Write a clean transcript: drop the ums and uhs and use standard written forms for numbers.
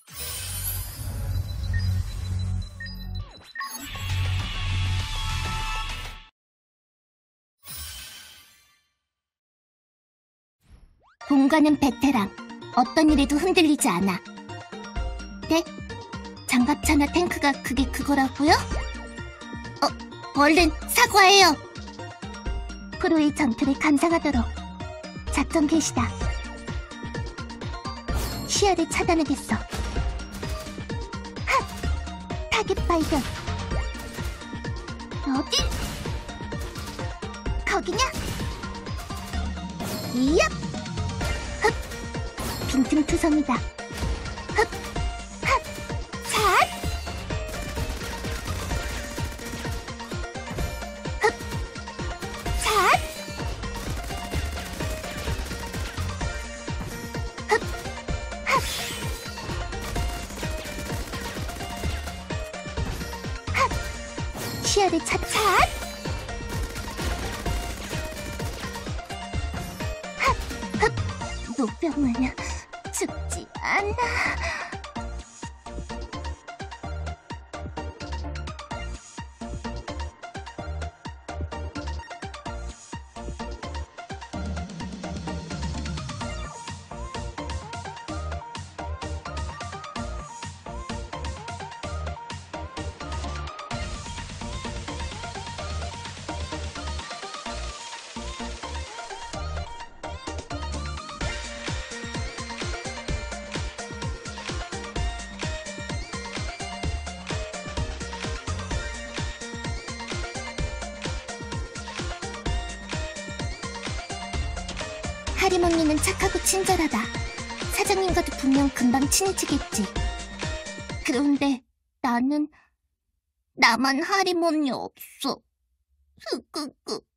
본관은 베테랑. 어떤 일에도 흔들리지 않아. 네? 장갑차나 탱크가 그게 그거라고요? 얼른 사과해요. 프로의 전투를 감상하도록. 작전 개시다. 시야를 차단하겠어. 핫! 타겟 발견. 어디? 거기냐? 이얍! 흡! 빈틈투성이다. 흡! 핫! 샷! 흡! 샷! 흡! 핫! 핫! 시야를 차 샷! 노병은 죽지 않아. 하림 언니는 착하고 친절하다. 사장님과도 분명 금방 친해지겠지. 그런데 나만 하림 언니 없어. 흐끄끄.